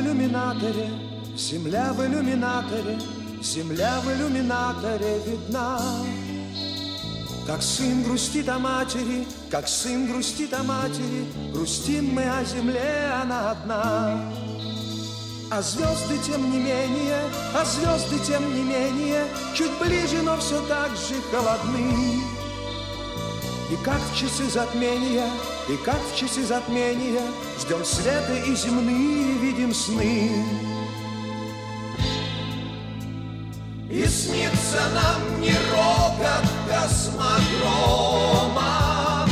иллюминаторе, земля в иллюминаторе, земля в иллюминаторе видна. Как сын грустит о матери, как сын грустит о матери, грустим мы о земле, она одна. А звезды тем не менее, а звезды тем не менее, чуть ближе, но все так же холодны. И как в часы затмения, и как в часы затмения, ждем света и земные видим сны. И снится нам не рокот космодрома,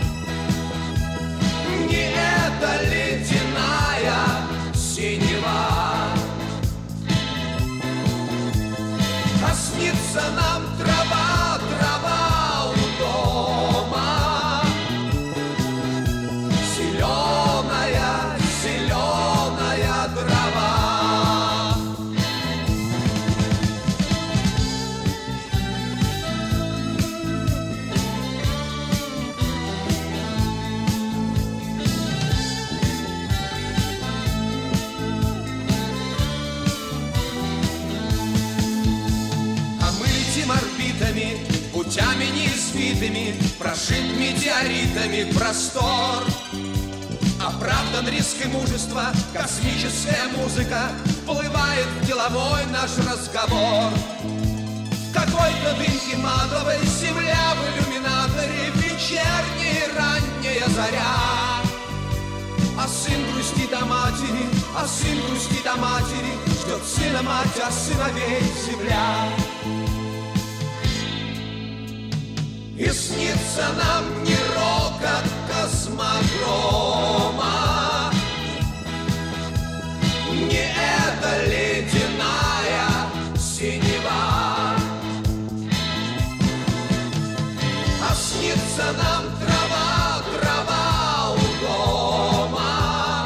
не эта ледяная синева, а снится нам трава, трава у дома, зеленая, зеленая трава. Орбитами, путями неизвитыми, прошит метеоритами простор. Оправдан риск и мужество, космическая музыка вплывает в деловой наш разговор. В какой-то дымке матовой земля в иллюминаторе, вечерняя ранняя заря. А сын грустит о матери, а сын грустит о матери, ждет сына мать, а сыновей земля. И снится нам не рокот космодрома, не эта ледяная синева, а снится нам трава, трава у дома,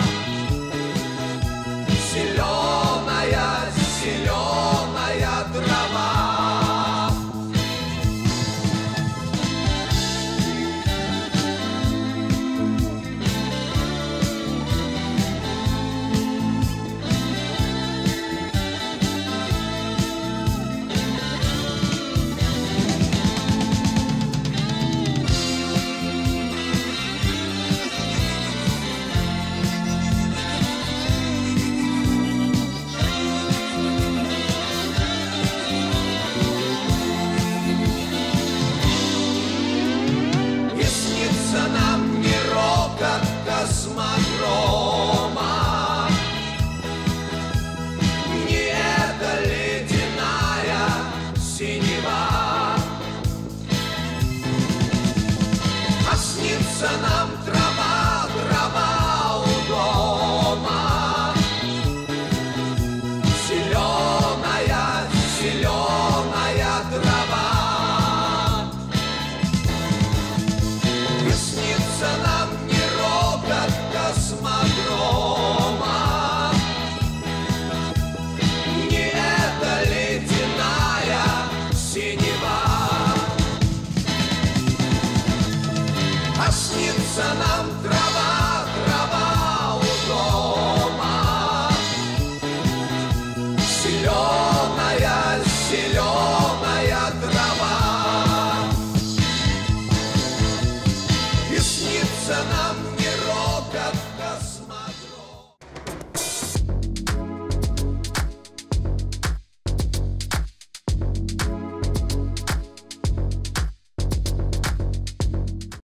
зеленая, зеленая трава. Космодрома, не эта ледяная синева, а снится нам трава, трава у дома, зеленая, зеленая трава. И снится нам космодрома, не эта ледяная синева, а снится нам